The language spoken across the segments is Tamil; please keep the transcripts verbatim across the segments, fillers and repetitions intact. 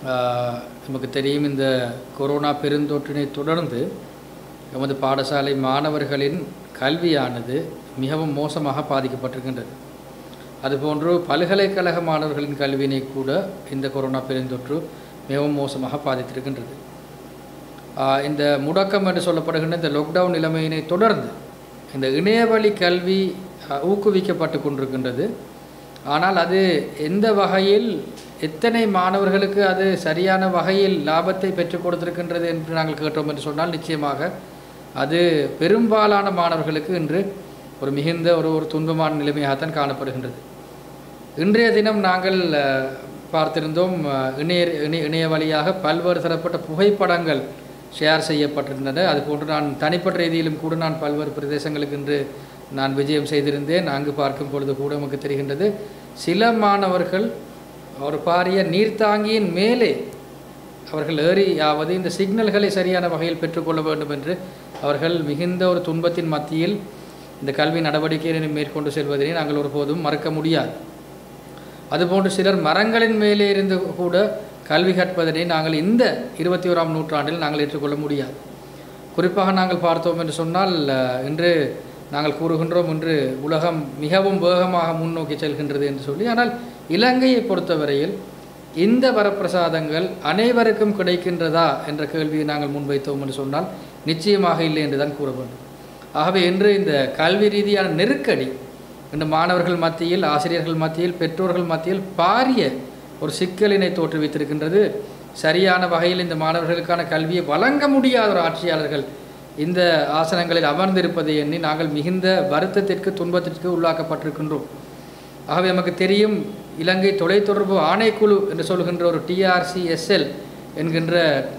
நமக்கு தெரியும் இந்த கொரோனா பெருந்தொற்றினை தொடர்ந்து நமது பாடசாலை மாணவர்களின் கல்வியானது மிகவும் மோசமாக பாதிக்கப்பட்டிருக்கின்றது. அதுபோன்று பல்கலைக்கழக மாணவர்களின் கல்வியினை கூட இந்த கொரோனா பெருந்தொற்று மிகவும் மோசமாக பாதித்திருக்கின்றது. இந்த முடக்கம் என்று சொல்லப்படுகின்ற இந்த லாக்டவுன் நிலைமையினை தொடர்ந்து இந்த இணையவழி கல்வி ஊக்குவிக்கப்பட்டு கொண்டிருக்கின்றது. ஆனால் அது எந்த வகையில் எத்தனை மாணவர்களுக்கு அது சரியான வகையில் லாபத்தை பெற்றுக் கொடுத்திருக்கின்றது என்று நாங்கள் கேட்டோம் என்று சொன்னால் நிச்சயமாக அது பெரும்பாலான மாணவர்களுக்கு இன்று ஒரு மிகுந்த ஒரு ஒரு துன்பமான நிலைமையாகத்தான் காணப்படுகின்றது. இன்றைய தினம் நாங்கள் பார்த்திருந்தோம், இணைய இணைய வழியாக பல்வேறு தரப்பட்ட புகைப்படங்கள் ஷேர் செய்யப்பட்டிருந்தன. அதுபோன்று நான் தனிப்பட்ட ரீதியிலும் கூட நான் பல்வேறு பிரதேசங்களுக்கு இன்று நான் விஜயம் செய்திருந்தேன். அங்கு பார்க்கும் பொழுது கூட நமக்கு தெரிகின்றது, சில மாணவர்கள் ஒரு பாரிய நீர்த்தாங்கியின் மேலே அவர்கள் ஏறியாவது இந்த சிக்னல்களை சரியான வகையில் பெற்றுக்கொள்ள வேண்டும் என்று அவர்கள் மிகுந்த ஒரு துன்பத்தின் மத்தியில் இந்த கல்வி நடவடிக்கைகளை மேற்கொண்டு செல்வதனை நாங்கள் ஒருபோதும் மறக்க முடியாது. அதுபோன்று சிலர் மரங்களின் மேலே இருந்து கூட கல்வி கற்பதனை நாங்கள் இந்த இருபத்தி ஓராம் நூற்றாண்டில் நாங்கள் ஏற்றுக்கொள்ள முடியாது. குறிப்பாக நாங்கள் பார்த்தோம் என்று சொன்னால், இன்று நாங்கள் கூறுகின்றோம் இன்று உலகம் மிகவும் வேகமாக முன்னோக்கி செல்கின்றது என்று சொல்லி. ஆனால் இலங்கையை பொறுத்தவரையில் இந்த வரப்பிரசாதங்கள் அனைவருக்கும் கிடைக்கின்றதா என்ற கேள்வியை நாங்கள் முன்வைத்தோம் என்று சொன்னால் நிச்சயமாக இல்லை என்று தான் கூற வேண்டும். ஆகவே இன்று இந்த கல்வி ரீதியான நெருக்கடி இந்த மாணவர்கள் மத்தியில், ஆசிரியர்கள் மத்தியில், பெற்றோர்கள் மத்தியில் பாரிய ஒரு சிக்கலினை தோற்றுவித்திருக்கின்றது. சரியான வகையில் இந்த மாணவர்களுக்கான கல்வியை வழங்க முடியாத ஒரு ஆட்சியாளர்கள் இந்த ஆசனங்களில் அமர்ந்திருப்பதை எண்ணி நாங்கள் மிகுந்த வருத்தத்திற்கு, துன்பத்திற்கு உள்ளாக்கப்பட்டிருக்கின்றோம். ஆகவே நமக்கு தெரியும், இலங்கை தொலைத்தொடர்பு ஆணைக்குழு என்று சொல்கின்ற ஒரு டிஆர்சிஎஸ்எல் என்கின்ற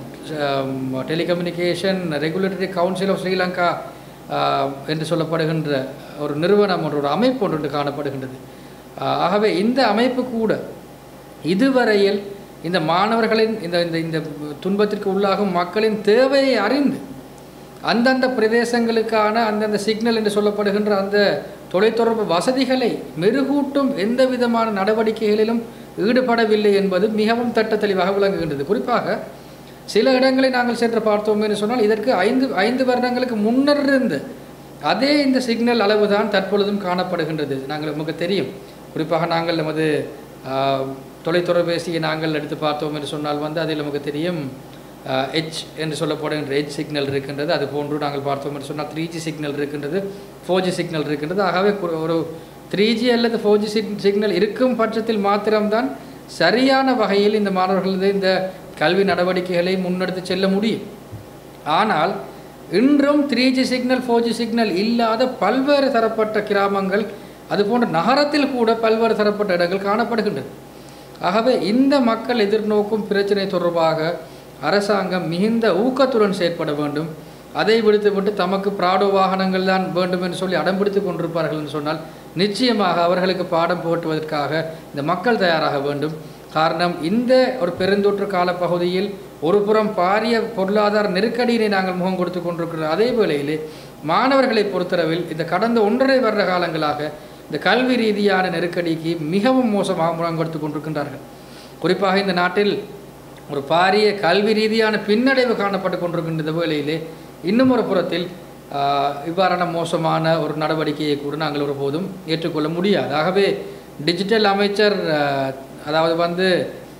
telecommunication regulatory council of Sri Lanka என்று சொல்லப்படுகின்ற ஒரு நிறுவனம் ஒன்று, ஒரு அமைப்பு ஒன்று காணப்படுகின்றது. ஆகவே இந்த அமைப்பு கூட இதுவரையில் இந்த மாணவர்களின் இந்த இந்த இந்த துன்பத்திற்கு உள்ளாகும் மக்களின் தேவையை அறிந்து அந்தந்த பிரதேசங்களுக்கான அந்தந்த சிக்னல் என்று சொல்லப்படுகின்ற அந்த தொலைத்தொடர்பு வசதிகளை மெருகூட்டும் எந்த விதமான நடவடிக்கைகளிலும் ஈடுபடவில்லை என்பது மிகவும் திட்ட தெளிவாக விளங்குகின்றது. குறிப்பாக சில இடங்களை நாங்கள் சென்று பார்த்தோம் என்று சொன்னால் இதற்கு ஐந்து ஐந்து வருடங்களுக்கு முன்னர் இருந்து அதே இந்த சிக்னல் அளவு தான் தற்பொழுதும் காணப்படுகின்றது. நாங்கள் நமக்கு தெரியும், குறிப்பாக நாங்கள் நமது தொலைத்தொலைபேசியை நாங்கள் எடுத்து பார்த்தோம் என்று சொன்னால் வந்து அதில் நமக்கு தெரியும் ஹெச் என்று சொல்லப்படுகின்ற ஹெச் சிக்னல் இருக்கின்றது. அது போன்று நாங்கள் பார்த்தோம் என்று சொன்னால் த்ரீ ஜி சிக்னல் இருக்கின்றது, ஃபோர் ஜி சிக்னல் இருக்கின்றது. ஆகவே ஒரு த்ரீ ஜி அல்லது ஃபோர் ஜி சிக்னல் இருக்கும் பட்சத்தில் மாத்திரம்தான் சரியான வகையில் இந்த மாணவர்களது இந்த கல்வி நடவடிக்கைகளை முன்னெடுத்து செல்ல முடியும். ஆனால் இன்றும் three G signal, four G signal இல்லாத பல்வேறு தரப்பட்ட கிராமங்கள், அதுபோன்ற நகரத்தில் கூட பல்வேறு தரப்பட்ட இடங்கள் காணப்படுகின்றது. ஆகவே இந்த மக்கள் எதிர்நோக்கும் பிரச்சனை தொடர்பாக அரசாங்கம் மிகுந்த ஊக்கத்துடன் செயற்பட வேண்டும். அதை விடுத்துவிட்டு தமக்கு பிராடோ வாகனங்கள் தான் வேண்டும் என்று சொல்லி அடம்பிடித்து கொண்டிருப்பார்கள் என்று சொன்னால் நிச்சயமாக அவர்களுக்கு பாடம் புகட்டுவதற்காக இந்த மக்கள் தயாராக வேண்டும். காரணம், இந்த ஒரு பெருந்தொற்று காலப்பகுதியில் ஒரு புறம் பாரிய பொருளாதார நெருக்கடியினை நாங்கள் முகம் கொடுத்து கொண்டிருக்கிற அதே வேளையிலே மாணவர்களை பொறுத்தளவில் இந்த கடந்த ஒன்றரை வருட காலங்களாக இந்த கல்வி ரீதியான நெருக்கடிக்கு மிகவும் மோசமாக முகம் கொடுத்து கொண்டிருக்கின்றார்கள். குறிப்பாக இந்த நாட்டில் ஒரு பாரிய கல்வி ரீதியான பின்னடைவு காணப்பட்டு கொண்டிருக்கின்ற வேளையிலே இன்னும் ஒரு புறத்தில் இவ்வாறான மோசமான ஒரு நடவடிக்கையை கூட நாங்கள் ஒருபோதும் ஏற்றுக்கொள்ள முடியாது. ஆகவே டிஜிட்டல் அமைச்சர், அதாவது வந்து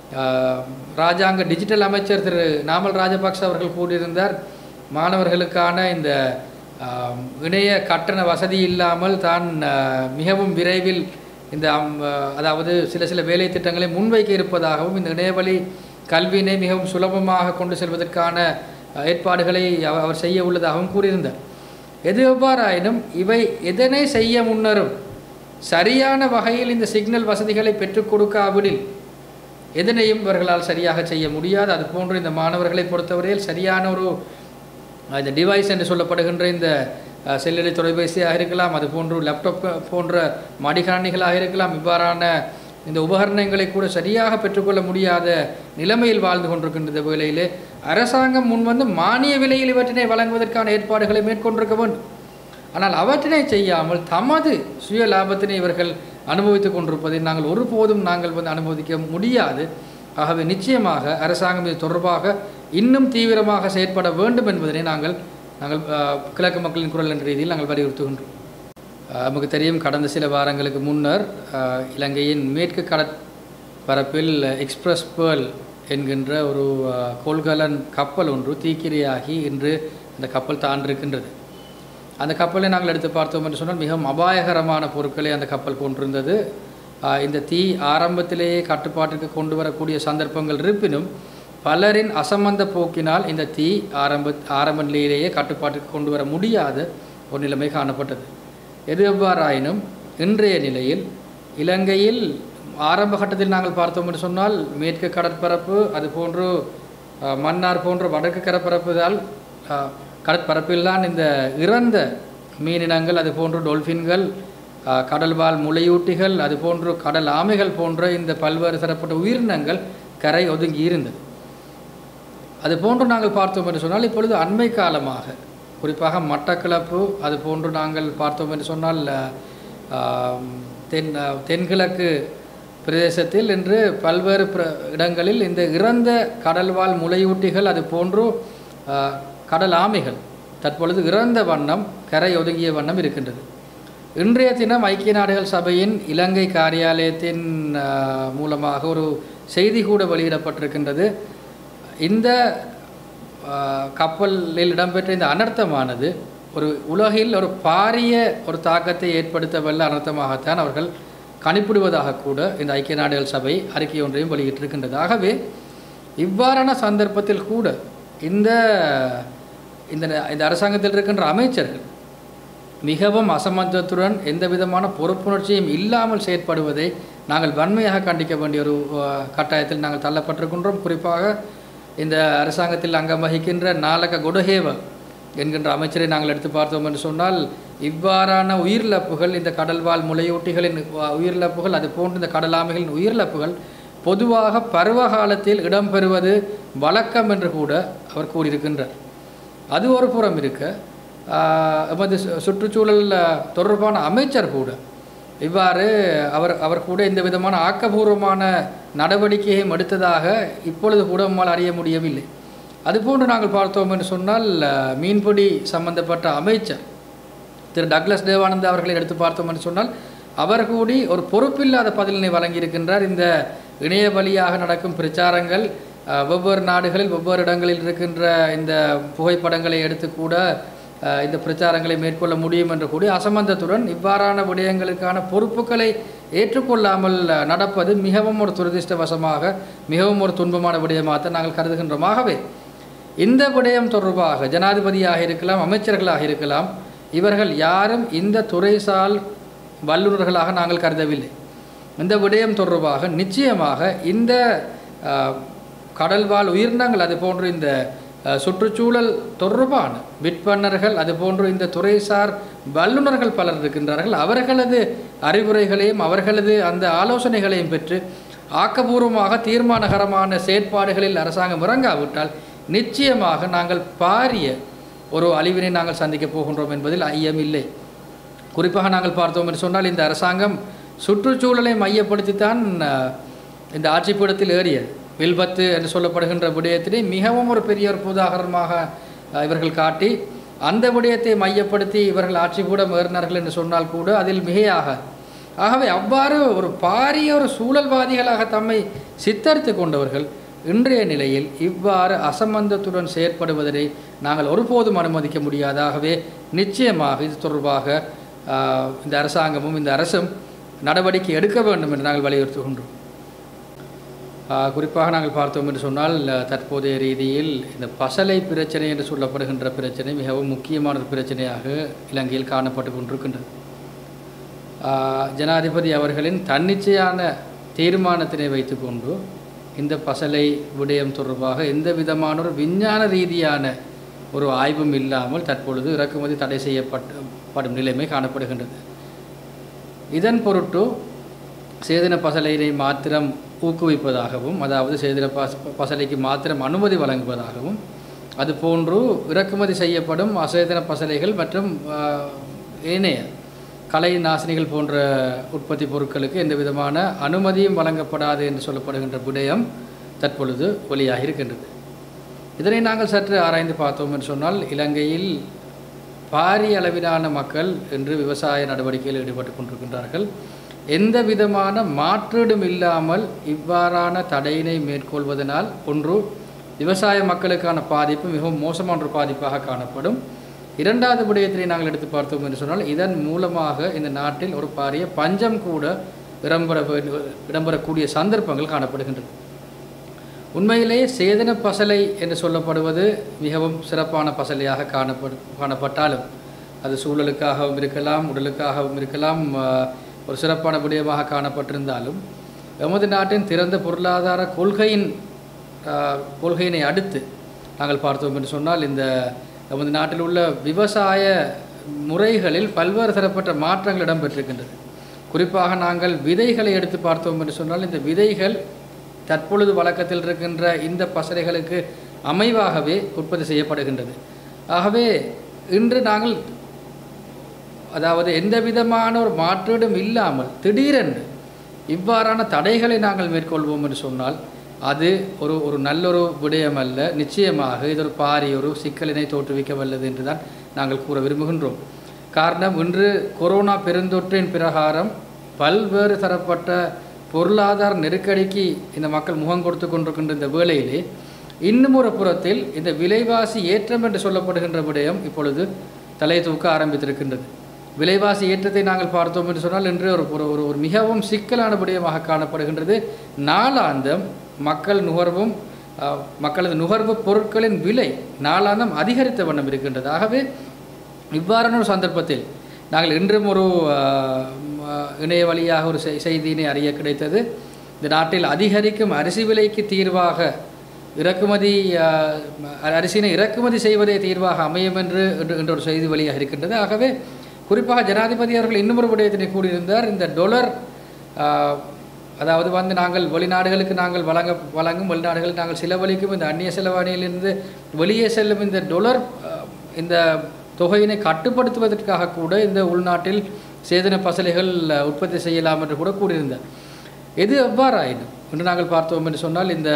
ராஜாங்க டிஜிட்டல் அமைச்சர் திரு நாமல் ராஜபக்ஷ அவர்கள் கூறியிருந்தார், மாணவர்களுக்கான இந்த இணைய கட்டண வசதி இல்லாமல் தான் மிகவும் விரைவில் இந்த அதாவது சில சில வேலை திட்டங்களை முன்வைக்க இருப்பதாகவும் இந்த இணையவழி கல்வியினை மிகவும் சுலபமாக கொண்டு செல்வதற்கான ஏற்பாடுகளை அவர் செய்ய உள்ளதாகவும் கூறியிருந்தார். எது எவ்வாறாயினும் இவை எதனை செய்ய முன்னரும் சரியான வகையில் இந்த சிக்னல் வசதிகளை பெற்றுக் கொடுக்காவிடில் எதனையும் இவர்களால் சரியாக செய்ய முடியாது. அது போன்று இந்த மாணவர்களை பொறுத்தவரையில் சரியான ஒரு இந்த டிவைஸ் என்று சொல்லப்படுகின்ற இந்த செல்லுடை தொலைபேசியாக இருக்கலாம், அது போன்று லேப்டாப் போன்ற மடிக்கணினிகளாக இருக்கலாம், இவ்வாறான இந்த உபகரணங்களை கூட சரியாக பெற்றுக்கொள்ள முடியாத நிலைமையில் வாழ்ந்து கொண்டிருக்கின்ற வேளையிலே அரசாங்கம் முன்வந்து மானிய விலையில் இவற்றினை வழங்குவதற்கான ஏற்பாடுகளை மேற்கொண்டிருக்க வேண்டும். ஆனால் அவற்றினை செய்யாமல் தமது சுய லாபத்தினை இவர்கள் அனுபவித்துக் கொண்டிருப்பதை நாங்கள் ஒருபோதும் நாங்கள் வந்து அனுமதிக்க முடியாது. ஆகவே நிச்சயமாக அரசாங்கம் இது தொடர்பாக இன்னும் தீவிரமாக செயற்பட வேண்டும் என்பதனை நாங்கள் நாங்கள் கிழக்கு மக்களின் குரல் என்ற ரீதியில் நாங்கள் வலியுறுத்துகின்றோம். நமக்கு தெரியும், கடந்த சில வாரங்களுக்கு முன்னர் இலங்கையின் மேற்கு கடற்பரப்பில் எக்ஸ்பிரஸ் பேர்ல் என்கின்ற ஒரு கொள்கலன் கப்பல் ஒன்று தீக்கிரையாகி இன்று அந்த கப்பல் தாண்டிருக்கின்றது. அந்த கப்பலை நாங்கள் எடுத்து பார்த்தோம் என்று சொன்னால் மிகவும் அபாயகரமான பொருட்களை அந்த கப்பல் கொண்டிருந்தது. இந்த தீ ஆரம்பத்திலேயே கட்டுப்பாட்டுக்கு கொண்டு வரக்கூடிய சந்தர்ப்பங்கள் இருப்பினும் பலரின் அசம்பந்த போக்கினால் இந்த தீ ஆரம்ப ஆரம்ப நிலையிலேயே கட்டுப்பாட்டுக்கு கொண்டு வர முடியாத ஒரு நிலைமை காணப்பட்டது. எது எவ்வாறாயினும் இன்றைய நிலையில் இலங்கையில் ஆரம்ப கட்டத்தில் நாங்கள் பார்த்தோம் என்று சொன்னால் மேற்கு கடற்பரப்பு, அதுபோன்று மன்னார் போன்ற வடக்கு கடற்பரப்புதால் கடற்பரப்பில்தான் இந்த இறந்த மீனினங்கள், அதுபோன்று டொல்ஃபின்கள், கடல்வாழ் முளையூட்டிகள், அதுபோன்று கடல் ஆமைகள் போன்ற இந்த பல்வேறு தரப்பட்ட உயிரினங்கள் கரை ஒதுங்கி இருந்தது. அதுபோன்று நாங்கள் பார்த்தோம் என்று சொன்னால் இப்பொழுது அண்மை காலமாக குறிப்பாக மட்டக்களப்பு அதுபோன்று நாங்கள் பார்த்தோம் என்று சொன்னால் தென் தென்கிழக்கு பிரதேசத்தில் இன்று பல்வேறு இடங்களில் இந்த இறந்த கடல்வாழ் முளையூட்டிகள் அதுபோன்று கடல் ஆமைகள் தற்பொழுது இறந்த வண்ணம் கரை ஒதுங்கிய வண்ணம் இருக்கின்றது. இன்றைய தினம் ஐக்கிய நாடுகள் சபையின் இலங்கை காரியாலயத்தின் மூலமாக ஒரு செய்தி கூட வெளியிடப்பட்டிருக்கின்றது. இந்த கப்பலில் இடம்பெற்ற இந்த அனர்த்தமானது ஒரு உலகில் ஒரு பாரிய ஒரு தாக்கத்தை ஏற்படுத்த வல்ல அனர்த்தமாகத்தான் அவர்கள் கணிப்பிடுவதாக கூட இந்த ஐக்கிய நாடுகள் சபை அறிக்கை ஒன்றையும் வெளியிட்டிருக்கின்றது. ஆகவே இவ்வாறான சந்தர்ப்பத்தில் கூட இந்த இந்த அரசாங்கத்தில் இருக்கின்ற அமைச்சர்கள் மிகவும் அசமந்தத்துடன் எந்த விதமான பொறுப்புணர்ச்சியும் இல்லாமல் செயற்படுவதை நாங்கள் வன்மையாக கண்டிக்க வேண்டிய ஒரு கட்டாயத்தில் நாங்கள் தள்ளப்பட்டிருக்கின்றோம். குறிப்பாக இந்த அரசாங்கத்தில் அங்கம் வகிக்கின்ற நாலக கொடஹேவ என்கின்ற அமைச்சரை நாங்கள் எடுத்து பார்த்தோம் என்று சொன்னால் இவ்வாறான உயிரிழப்புகள், இந்த கடல்வாழ் முளையூட்டிகளின் உயிரிழப்புகள், அது போன்று இந்த கடலாமைகளின் உயிரிழப்புகள் பொதுவாக பருவ காலத்தில் இடம்பெறுவது வழக்கம் என்று கூட அவர் கூறியிருக்கின்றார். அது ஒரு புறம் இருக்க எமது சுற்றுச்சூழல் தொடர்பான அமைச்சர் கூட இவ்வாறு அவர் அவர் கூட இந்த விதமான ஆக்கபூர்வமான நடவடிக்கையையும் எடுத்ததாக இப்பொழுது கூட நம்மால் அறிய முடியவில்லை. அதுபோன்று நாங்கள் பார்த்தோம் என்று சொன்னால் மீன்பிடி சம்பந்தப்பட்ட அமைச்சர் திரு டக்ளஸ் தேவானந்தா அவர்களை எடுத்து பார்த்தோம் என்று சொன்னால் அவர் கூடி ஒரு பொறுப்பில்லாத பதிலினை வழங்கியிருக்கின்றார். இந்த இணைய வழியாக நடக்கும் பிரச்சாரங்கள், வெவ்வேறு நாடுகளில் வெவ்வேறு இடங்களில் இருக்கின்ற இந்த புகைப்படங்களை எடுத்து கூட இந்த பிரச்சாரங்களை மேற்கொள்ள முடியும் என்று கூடி அசம்பந்தத்துடன் இவ்வாறான விடயங்களுக்கான பொறுப்புகளை ஏற்றுக்கொள்ளாமல் நடப்பது மிகவும் ஒரு துரதிர்ஷ்டவசமாக மிகவும் ஒரு துன்பமான விடயமாக நாங்கள் கருதுகின்றோம். ஆகவே இந்த விடயம் தொடர்பாக ஜனாதிபதியாக இருக்கலாம், அமைச்சர்களாக இருக்கலாம், இவர்கள் யாரும் இந்த துறைசால் வல்லுநர்களாக நாங்கள் கருதவில்லை. இந்த விடயம் தொடர்பாக நிச்சயமாக இந்த கடல்வாழ் உயிரினங்கள் அது போன்று இந்த சுற்றுச்சூழல் தொடர்பான விற்பனர்கள் அதுபோன்று இந்த துறைசார் வல்லுநர்கள் பலர் இருக்கின்றார்கள். அவர்களது அறிவுரைகளையும் அவர்களது அந்த ஆலோசனைகளையும் பெற்று ஆக்கபூர்வமாக தீர்மானகரமான செயற்பாடுகளில் அரசாங்கம் இறங்காவிட்டால் நிச்சயமாக நாங்கள் பாரிய ஒரு அழிவினை நாங்கள் சந்திக்கப் போகின்றோம் என்பதில் ஐயமில்லை. குறிப்பாக நாங்கள் பார்த்தோம் என்று சொன்னால் இந்த அரசாங்கம் சுற்றுச்சூழலை மையப்படுத்தித்தான் இந்த ஆட்சிப்பீடத்தில் ஏறியது. வில்பத்து என்று சொல்லப்படுகின்ற விடயத்தினை மிகவும் ஒரு பெரிய ஒரு உதாரணமாக இவர்கள் காட்டி அந்த விடயத்தை மையப்படுத்தி இவர்கள் ஆட்சிப்பீடம் ஏறினார்கள் என்று சொன்னால் கூட அதில் மிகையாக. ஆகவே அவ்வாறு ஒரு பாரிய ஒரு சூழல்வாதிகளாக தம்மை சித்தரித்து கொண்டவர்கள் இன்றைய நிலையில் இவ்வாறு அசம்பந்தத்துடன் செயற்படுவதை நாங்கள் ஒருபோதும் அனுமதிக்க முடியாது. ஆகவே நிச்சயமாக இது தொடர்பாக இந்த அரசாங்கமும் இந்த அரசும் நடவடிக்கை எடுக்க வேண்டும் என்று நாங்கள் வலியுறுத்துகின்றோம். குறிப்பாக நாங்கள் பார்த்தோம் என்று சொன்னால் தற்போதைய ரீதியில் இந்த பசலை பிரச்சனை என்று சொல்லப்படுகின்ற பிரச்சனை மிகவும் முக்கியமான பிரச்சனையாக இலங்கையில் காணப்பட்டு கொண்டிருக்கின்றது. ஜனாதிபதி அவர்களின் தன்னிச்சையான தீர்மானத்தினை வைத்துக்கொண்டு இந்த பசலை விடயம் தொடர்பாக எந்த விதமான ஒரு விஞ்ஞான ரீதியான ஒரு ஆய்வும் இல்லாமல் தற்பொழுது இறக்குமதி தடை செய்யப்படும் நிலைமை காணப்படுகின்றது. இதன் பொருட்டு சேதன பசலையினை மாத்திரம் ஊக்குவிப்பதாகவும், அதாவது சேதன பச பசலைக்கு மாத்திரம் அனுமதி வழங்குவதாகவும், அதுபோன்று இறக்குமதி செய்யப்படும் அசேதன பசலைகள் மற்றும் ஏனைய கலை நாசினிகள் போன்ற உற்பத்தி பொருட்களுக்கு எந்த விதமான அனுமதியும் வழங்கப்படாது என்று சொல்லப்படுகின்ற விடயம் தற்பொழுது வெளியாக இருக்கின்றது. இதனை நாங்கள் சற்று ஆராய்ந்து பார்த்தோம் என்று சொன்னால், இலங்கையில் பாரிய அளவிலான மக்கள் இன்று விவசாய நடவடிக்கையில் ஈடுபட்டு கொண்டிருக்கின்றார்கள். எந்த விதமான மாற்றீடும் இல்லாமல் இவ்வாறான தடையினை மேற்கொள்வதனால் ஒன்று விவசாய மக்களுக்கான பாதிப்பு மிகவும் மோசமான ஒரு பாதிப்பாக காணப்படும். இரண்டாவது விடயத்தினை நாங்கள் எடுத்து பார்த்தோம் என்று சொன்னால், இதன் மூலமாக இந்த நாட்டில் ஒரு பாரிய பஞ்சம் கூட இடம்பெற இடம்பெறக்கூடிய சந்தர்ப்பங்கள் காணப்படுகின்றது. உண்மையிலேயே சேதன பசலை என்று சொல்லப்படுவது மிகவும் சிறப்பான பசலையாக காணப்படு காணப்பட்டாலும் அது சூழலுக்காகவும் இருக்கலாம், உடலுக்காகவும் இருக்கலாம், ஒரு சிறப்பான விடயமாக காணப்பட்டிருந்தாலும் எமது நாட்டின் திறந்த பொருளாதார கொள்கையின் கொள்கையினை அடுத்து நாங்கள் பார்த்தோம் என்று சொன்னால், இந்த நமது நாட்டில் உள்ள விவசாய முறைகளில் பல்வேறு தரப்பட்ட மாற்றங்கள் இடம்பெற்றிருக்கின்றது. குறிப்பாக நாங்கள் விதைகளை எடுத்து பார்த்தோம் என்று சொன்னால், இந்த விதைகள் தற்பொழுது வழக்கத்தில் இருக்கின்ற இந்த பசலைகளுக்கு அமைவாகவே உற்பத்தி செய்யப்படுகின்றது. ஆகவே இன்று நாங்கள் அதாவது எந்த விதமான ஒரு மாற்றீடும் இல்லாமல் திடீரென்று இவ்வாறான தடைகளை நாங்கள் மேற்கொள்வோம் என்று சொன்னால் அது ஒரு ஒரு நல்லொரு விடயம் அல்ல. நிச்சயமாக இது ஒரு பாரிய ஒரு சிக்கலினை தோற்றுவிக்க வல்லது என்று தான் நாங்கள் கூற விரும்புகின்றோம். காரணம், இன்று கொரோனா பெருந்தொற்றின் பிரகாரம் பல்வேறு தரப்பட்ட பொருளாதார நெருக்கடிக்கு இந்த மக்கள் முகம் கொடுத்து கொண்டிருக்கின்ற இந்த வேளையிலே இன்னும் ஒரு புறத்தில் இந்த விலைவாசி ஏற்றம் என்று சொல்லப்படுகின்ற விடயம் இப்பொழுது தலை தூக்க ஆரம்பித்திருக்கின்றது. விலைவாசி ஏற்றத்தை நாங்கள் பார்த்தோம் என்று சொன்னால் இன்று ஒரு ஒரு ஒரு மிகவும் சிக்கலான விடயமாக காணப்படுகின்றது. நாளாந்தம் மக்கள் நுகர்வும் மக்களது நுகர்வு பொருட்களின் விலை நாளாந்தம் அதிகரித்த வண்ணம் இருக்கின்றது. ஆகவே இவ்வாறான ஒரு சந்தர்ப்பத்தில் நாங்கள் இன்றும் ஒரு இணைய வழியாக ஒரு செய்தியினை அறிய கிடைத்தது. இந்த நாட்டில் அதிகரிக்கும் அரிசி விலைக்கு தீர்வாக இறக்குமதி அரிசினை இறக்குமதி செய்வதே தீர்வாக அமையும் என்று என்ற ஒரு செய்தி வழியாக இருக்கின்றது. ஆகவே குறிப்பாக ஜனாதிபதி அவர்கள் இன்னும் ஒரு விடயத்தினை கூறியிருந்தார். இந்த டொலர் அதாவது வந்து நாங்கள் வெளிநாடுகளுக்கு நாங்கள் வழங்க வழங்கும் வெளிநாடுகளுக்கு நாங்கள் செலவழிக்கும் இந்த அந்நிய செலவாணியிலிருந்து வெளியே செல்லும் இந்த டொலர் இந்த தொகையினை கட்டுப்படுத்துவதற்காக கூட இந்த உள்நாட்டில் சேதன பசலைகள் உற்பத்தி செய்யலாம் என்று கூட கூறியிருந்தார். எது எவ்வாறாயினும் என்று நாங்கள் பார்த்தோம் என்று சொன்னால், இந்த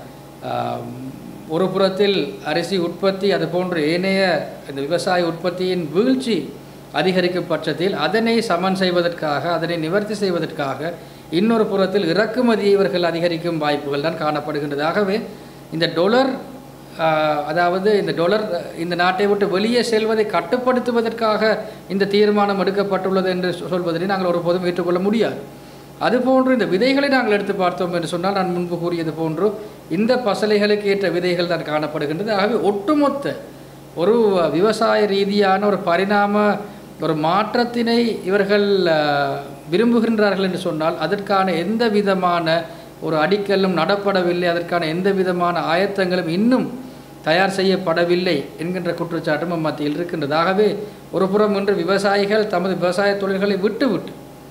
ஒரு புறத்தில் அரிசி உற்பத்தி அது போன்ற ஏனைய இந்த விவசாய உற்பத்தியின் வீழ்ச்சி அதிகரிக்கும் பட்சத்தில் அதனை சமன் செய்வதற்காக அதனை நிவர்த்தி செய்வதற்காக இன்னொரு புறத்தில் இறக்குமதி இவர்கள் அதிகரிக்கும் வாய்ப்புகள் தான் காணப்படுகின்றது. ஆகவே இந்த டொலர் அதாவது இந்த டொலர் இந்த நாட்டை விட்டு வெளியே செல்வதை கட்டுப்படுத்துவதற்காக இந்த தீர்மானம் எடுக்கப்பட்டுள்ளது என்று சொல்வதனை நாங்கள் ஒருபோதும் ஏற்றுக்கொள்ள முடியாது. அதுபோன்று இந்த விதைகளை நாங்கள் எடுத்து பார்த்தோம் என்று சொன்னால், நான் முன்பு கூறியது போன்று இந்த பசலைகளுக்கு ஏற்ற விதைகள் தான் காணப்படுகின்றது. ஆகவே ஒட்டுமொத்த ஒரு விவசாய ரீதியான ஒரு பரிணாம ஒரு மாற்றத்தினை இவர்கள் விரும்புகின்றார்கள் என்று சொன்னால் அதற்கான எந்த விதமான ஒரு அடிக்கல்லும் நடப்படவில்லை, அதற்கான எந்த விதமான ஆயத்தங்களும் இன்னும் தயார் செய்யப்படவில்லை என்கின்ற குற்றச்சாட்டும் மத்தியில் இருக்கின்றது. ஆகவே ஒரு புறம் இன்று விவசாயிகள் தமது விவசாய தொழில்களை விட்டு விட்டு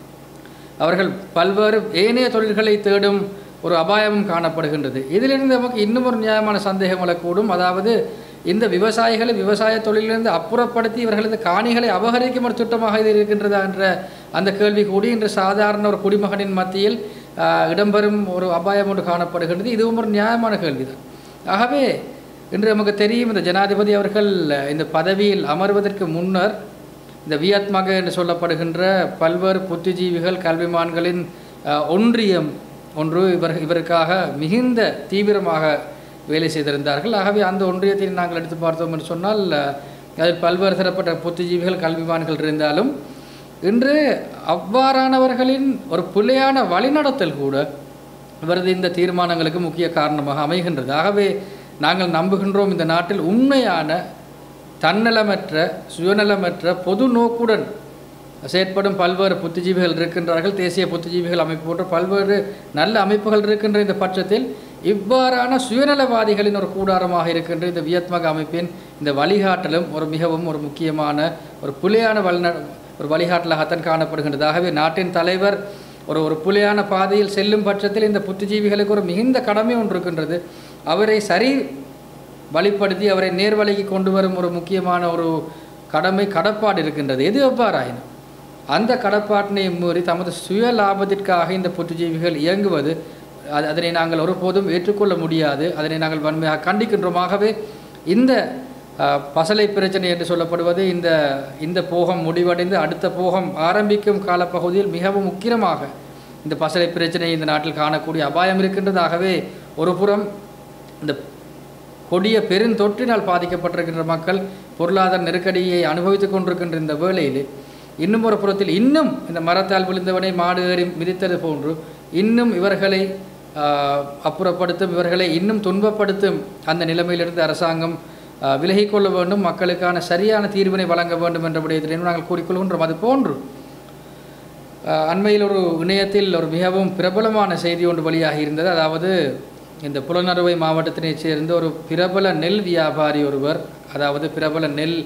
அவர்கள் பல்வேறு ஏனைய தொழில்களை தேடும் ஒரு அபாயமும் காணப்படுகின்றது. இதிலிருந்து நமக்கு இன்னும் ஒரு நியாயமான சந்தேகம் எழக்கூடும். அதாவது இந்த விவசாயிகளை விவசாய தொழிலிருந்து அப்புறப்படுத்தி இவர்களது காணிகளை அபகரிக்கும் ஒரு திட்டமாக இது இருக்கின்றதா என்ற அந்த கேள்வி கூடி இன்று சாதாரண ஒரு குடிமகனின் மத்தியில் இடம்பெறும் ஒரு அபாயம் ஒன்று காணப்படுகின்றது. இதுவும் ஒரு நியாயமான கேள்விதான். ஆகவே இன்று நமக்கு தெரியும், இந்த ஜனாதிபதி அவர்கள் இந்த பதவியில் அமர்வதற்கு முன்னர் இந்த வியத்மக என்று சொல்லப்படுகின்ற பல்வேறு புத்திஜீவிகள் கல்விமான்களின் ஒன்றியம் ஒன்று இவர் இவருக்காக மிகுந்த தீவிரமாக வேலை செய்திருந்தார்கள். ஆகவே அந்த ஒன்றியத்தை நாங்கள் எடுத்து பார்த்தோம் என்று சொன்னால் அதில் பல்வேறு தரப்பட்ட புத்திஜீவிகள் கல்விமான்கள் இருந்தாலும் இன்று அவ்வாறானவர்களின் ஒரு பிள்ளையான வழிநடத்தல் கூட இவரது இந்த தீர்மானங்களுக்கு முக்கிய காரணமாக அமைகின்றது. ஆகவே நாங்கள் நம்புகின்றோம், இந்த நாட்டில் உண்மையான தன்னலமற்ற சுயநலமற்ற பொது நோக்குடன் செயற்படும் பல்வேறு புத்திஜீவிகள் இருக்கின்றார்கள். தேசிய புத்திஜீவிகள் அமைப்பு போன்ற பல்வேறு நல்ல அமைப்புகள் இருக்கின்ற இந்த பட்சத்தில் இவ்வாறான சுயநலவாதிகளின் ஒரு கூடாரமாக இருக்கின்ற இந்த வியத்மக அமைப்பின் இந்த வழிகாட்டலும் ஒரு மிகவும் ஒரு முக்கியமான ஒரு புலியான வழிந ஒரு வழிகாட்டலாகத்தான் காணப்படுகின்றது. ஆகவே நாட்டின் தலைவர் ஒரு ஒரு புலியான பாதையில் செல்லும் பட்சத்தில் இந்த புத்திஜீவிகளுக்கு ஒரு மிகுந்த கடமை ஒன்று இருக்கின்றது. அவரை சரி வழிப்படுத்தி அவரை நேர்வழிக்கு கொண்டு வரும் ஒரு முக்கியமான ஒரு கடமை கடப்பாடு இருக்கின்றது. எது எவ்வாறாயினும் அந்த கடப்பாட்டினை மீறி தமது சுய லாபத்திற்காக இந்த புத்திஜீவிகள் இயங்குவது அது அதனை நாங்கள் ஒருபோதும் ஏற்றுக்கொள்ள முடியாது. அதனை நாங்கள் வன்மையாக கண்டிக்கின்றோம். ஆகவே இந்த பசலை பிரச்சனை என்று சொல்லப்படுவது இந்த இந்த போகம் முடிவடைந்து அடுத்த போகம் ஆரம்பிக்கும் காலப்பகுதியில் மிகவும் முக்கியமாக இந்த பசலை பிரச்சனை இந்த நாட்டில் காணக்கூடிய அபாயம் இருக்கின்றது. ஆகவே ஒரு புறம் இந்த கொடிய பெருந்தொற்றினால் பாதிக்கப்பட்டிருக்கின்ற மக்கள் பொருளாதார நெருக்கடியை அனுபவித்துக் கொண்டிருக்கின்ற இந்த வேளையில் இன்னும் ஒரு புறத்தில் இன்னும் இந்த மரத்தால் விழுந்தவனை மாடு ஏறி மிதித்தது போன்று இன்னும் இவர்களை அப்புறப்படுத்தும், இவர்களை இன்னும் துன்பப்படுத்தும் அந்த நிலைமையிலிருந்து அரசாங்கம் விலகிக்கொள்ள வேண்டும், மக்களுக்கான சரியான தீர்வினை வழங்க வேண்டும் என்ற விடயத்திலும் நாங்கள் கூறிக்கொள்கின்றோம். அது போன்று அண்மையில் ஒரு இணையத்தில் ஒரு மிகவும் பிரபலமான செய்தி ஒன்று வெளியாகி இருந்தது. அதாவது இந்த புலனறுவை மாவட்டத்தினைச் சேர்ந்த ஒரு பிரபல நெல் வியாபாரி ஒருவர், அதாவது பிரபல நெல்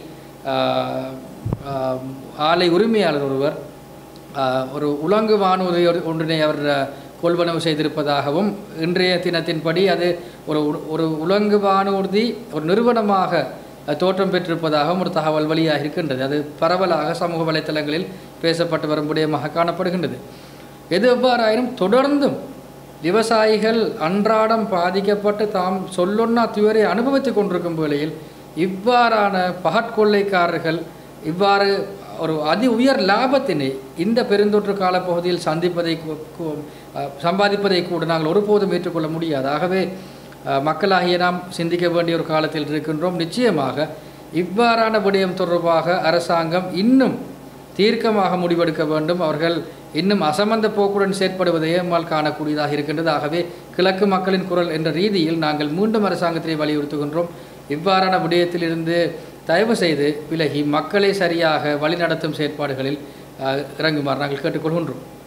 ஆலை உரிமையாளர் ஒருவர் ஒரு உலங்கு வானூர்தி ஒன்றினை அவர் கொள்வனவு செய்திருப்பதாகவும் இன்றைய தினத்தின்படி அது ஒரு ஒரு உலங்கு வானூர்தி ஒரு நிறுவனமாக தோற்றம் பெற்றிருப்பதாகவும் ஒரு தகவல் வெளியாக இருக்கின்றது. அது பரவலாக சமூக வலைத்தளங்களில் பேசப்பட்டு வரும் விடயமாக காணப்படுகின்றது. எது எவ்வாறாயினும் தொடர்ந்தும் விவசாயிகள் அன்றாடம் பாதிக்கப்பட்டு தாம் சொல்லொன்னா துயரை அனுபவித்துக் கொண்டிருக்கும் வேளையில் இவ்வாறான பகற்கொள்ளைக்காரர்கள் இவ்வாறு ஒரு அதி உயர் லாபத்தினை இந்த பெருந்தொற்று காலப்பகுதியில் சந்திப்பதை சம்பாதிப்பதை கூட நாங்கள் ஒருபோதும் ஏற்றுக்கொள்ள முடியாது. ஆகவே மக்களாகிய நாம் சிந்திக்க வேண்டிய ஒரு காலத்தில் இருக்கின்றோம். நிச்சயமாக இவ்வாறான விடயம் தொடர்பாக அரசாங்கம் இன்னும் தீர்க்கமாக முடிவெடுக்க வேண்டும். அவர்கள் இன்னும் அசமந்த போக்குடன் செயற்படுவதையே நம்மால் காணக்கூடியதாக இருக்கின்றது. ஆகவே கிழக்கு மக்களின் குரல் என்ற ரீதியில் நாங்கள் மீண்டும் அரசாங்கத்தினை வலியுறுத்துகின்றோம். இவ்வாறான விடயத்திலிருந்து தயவு செய்து விலகி மக்களை சரியாக வழிநடத்தும் செயற்பாடுகளில் இறங்குமாறு நாங்கள் கேட்டுக்கொள்கின்றோம்.